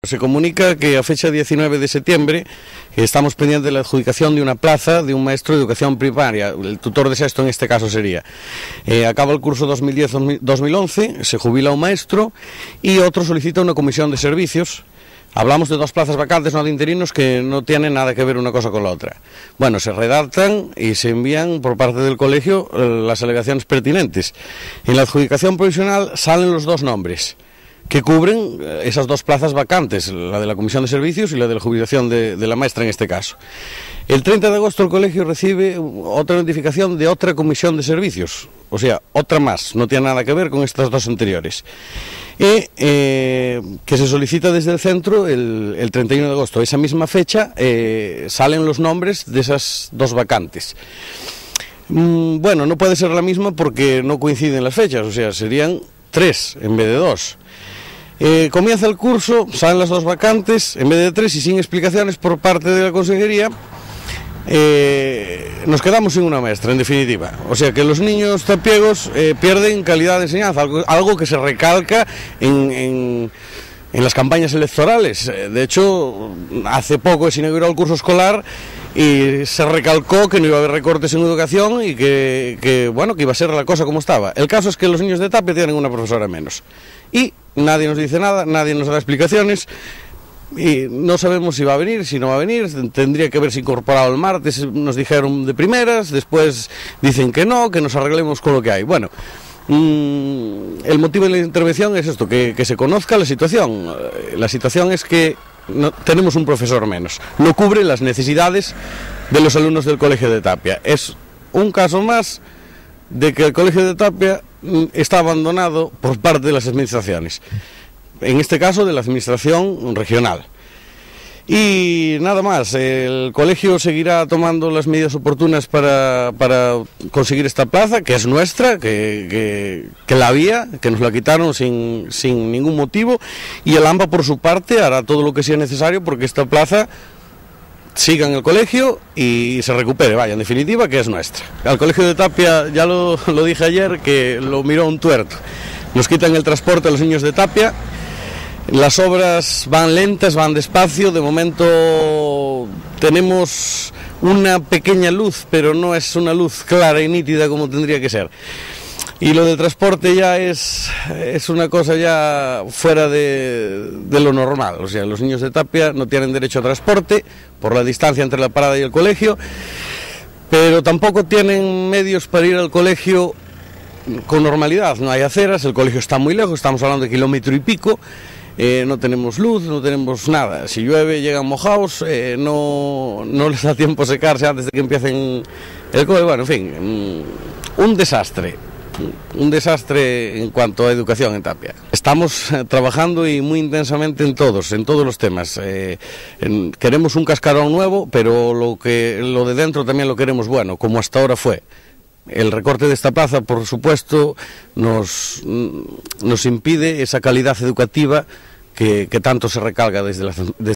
Se comunica que a fecha 19 de septiembre estamos pendientes de la adjudicación de una plaza de un maestro de educación primaria, el tutor de sexto en este caso sería. Acaba el curso 2010-2011, se jubila un maestro y otro solicita una comisión de servicios. Hablamos de dos plazas vacantes, no de interinos, que no tienen nada que ver una cosa con la otra. Bueno, se redactan y se envían por parte del colegio las alegaciones pertinentes. En la adjudicación provisional salen los dos nombres que cubren esas dos plazas vacantes, la de la comisión de servicios y la de la jubilación de la maestra en este caso. El 30 de agosto el colegio recibe otra notificación de otra comisión de servicios, o sea, otra más, no tiene nada que ver con estas dos anteriores. Y que se solicita desde el centro el 31 de agosto. Esa misma fecha salen los nombres de esas dos vacantes. Bueno, no puede ser la misma porque no coinciden las fechas, o sea, serían 3 en vez de 2. Comienza el curso, salen las dos vacantes en vez de 3 y sin explicaciones por parte de la consejería. Nos quedamos sin una maestra, en definitiva. O sea que los niños tapiegos pierden calidad de enseñanza, algo que se recalca en las campañas electorales. De hecho, hace poco se inauguró el curso escolar y se recalcó que no iba a haber recortes en educación y que iba a ser la cosa como estaba. El caso es que los niños de Tapia tienen una profesora menos. Y nadie nos dice nada, nadie nos da explicaciones. Y no sabemos si va a venir, si no va a venir, tendría que haberse incorporado el martes, nos dijeron de primeras, después dicen que no, que nos arreglemos con lo que hay. Bueno, el motivo de la intervención es esto, que se conozca la situación. La situación es que tenemos un profesor menos, no cubre las necesidades de los alumnos del Colegio de Tapia. Es un caso más de que el Colegio de Tapia está abandonado por parte de las administraciones. En este caso de la administración regional. Y nada más, el colegio seguirá tomando las medidas oportunas para conseguir esta plaza, que es nuestra, que la había, que nos la quitaron sin ningún motivo, y el AMPA por su parte hará todo lo que sea necesario porque esta plaza siga en el colegio y se recupere, vaya, en definitiva, que es nuestra. Al Colegio de Tapia, ya lo dije ayer, que lo miró un tuerto. Nos quitan el transporte a los niños de Tapia. Las obras van lentas, van despacio, de momento tenemos una pequeña luz, pero no es una luz clara y nítida como tendría que ser. Y lo de transporte ya es una cosa ya fuera de lo normal, o sea, los niños de Tapia no tienen derecho a transporte por la distancia entre la parada y el colegio, pero tampoco tienen medios para ir al colegio con normalidad, no hay aceras, el colegio está muy lejos, estamos hablando de kilómetro y pico. No tenemos luz, no tenemos nada. Si llueve llegan mojados, no les da tiempo a secarse antes de que empiecen el cole. Bueno, en fin, un desastre en cuanto a educación en Tapia. Estamos trabajando y muy intensamente en todos los temas. Queremos un cascarón nuevo, pero lo de dentro también lo queremos bueno, como hasta ahora fue. El recorte de esta plaza, por supuesto, nos impide esa calidad educativa que tanto se recalca desde